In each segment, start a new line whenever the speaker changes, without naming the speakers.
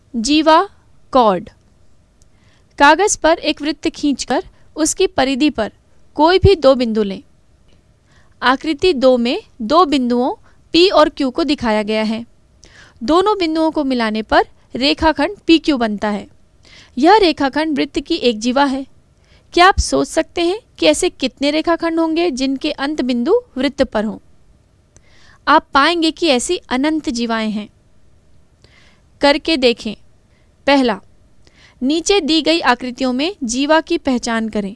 जीवा कॉर्ड। कागज पर एक वृत्त खींचकर उसकी परिधि पर कोई भी दो बिंदु लें। आकृति 2 में दो बिंदुओं P और Q को दिखाया गया है। दोनों बिंदुओं को मिलाने पर रेखाखंड PQ बनता है। यह रेखाखंड वृत्त की एक जीवा है। क्या आप सोच सकते हैं कि ऐसे कितने रेखाखंड होंगे जिनके अंत बिंदु वृत्त पर हों? आप पाएंगे कि ऐसी अनंत जीवाएं हैं। करके देखें। पहला, नीचे दी गई आकृतियों में जीवा की पहचान करें।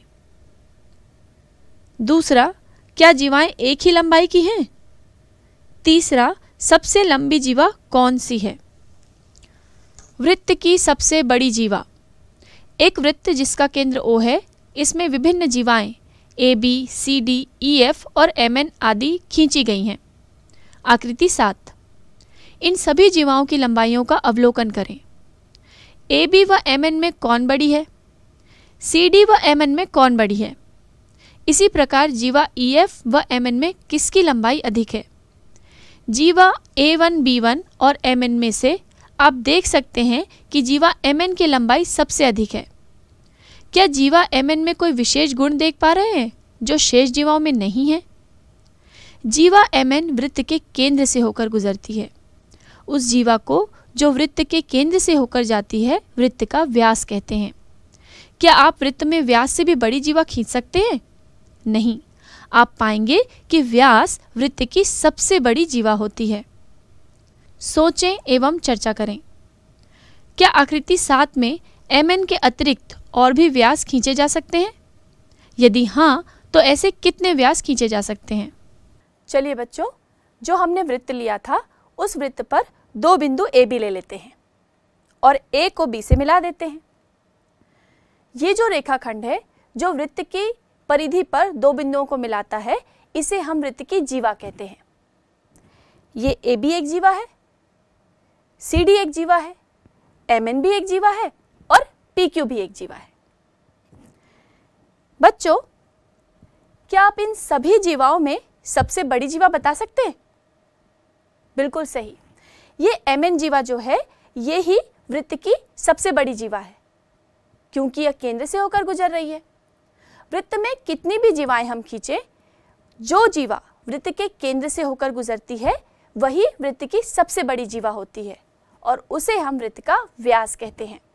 दूसरा, क्या जीवाएं एक ही लंबाई की हैं? तीसरा, सबसे लंबी जीवा कौन सी है? वृत्त की सबसे बड़ी जीवा। एक वृत्त जिसका केंद्र O है, इसमें विभिन्न जीवाएं A, B, C, D, E, F और MN आदि खींची गई हैं। आकृति 7। इन सभी जीवाओं की लंबाइयों का अवलोकन करें। A, B व MN में कौन बड़ी है? C, D व MN में कौन बड़ी है? इसी प्रकार जीवा EF व MN में किसकी लंबाई अधिक है? जीवा A1, B1 और MN में से आप देख सकते हैं कि जीवा MN की लंबाई सबसे अधिक है। क्या जीवा MN में कोई विशेष गुण देख पा रहे हैं जो शेष जीवाओं में नहीं है? जीवा MN वृत्त के केंद्र से होकर गुजरती है। उस जीवा को जो वृत्त के केंद्र से होकर जाती है वृत्त का व्यास कहते हैं। क्या आप वृत्त में व्यास से भी बड़ी जीवा खींच सकते हैं? नहीं। आप पाएंगे कि व्यास वृत्त की सबसे बड़ी जीवा होती है। सोचें एवं चर्चा करें। क्या आकृति 7 में MN के अतिरिक्त और भी व्यास खींचे जा सकते हैं? यदि हाँ, तो ऐसे कितने व्यास खींचे जा सकते हैं? चलिए बच्चों, जो हमने वृत्त लिया था उस वृत्त पर दो बिंदु A, B ले लेते हैं और A को B से मिला देते हैं। ये जो रेखाखंड है जो वृत्त की परिधि पर दो बिंदुओं को मिलाता है, इसे हम वृत्त की जीवा कहते हैं। ये AB एक जीवा है, CD एक जीवा है, MN भी एक जीवा है और PQ भी एक जीवा है। बच्चों, क्या आप इन सभी जीवाओं में सबसे बड़ी जीवा बता सकते हैं? बिल्कुल सही। ये MN जीवा जो है, ये ही वृत्त की सबसे बड़ी जीवा है क्योंकि यह केंद्र से होकर गुजर रही है। वृत्त में कितनी भी जीवाएं हम खींचे, जो जीवा वृत्त के केंद्र से होकर गुजरती है वही वृत्त की सबसे बड़ी जीवा होती है और उसे हम वृत्त का व्यास कहते हैं।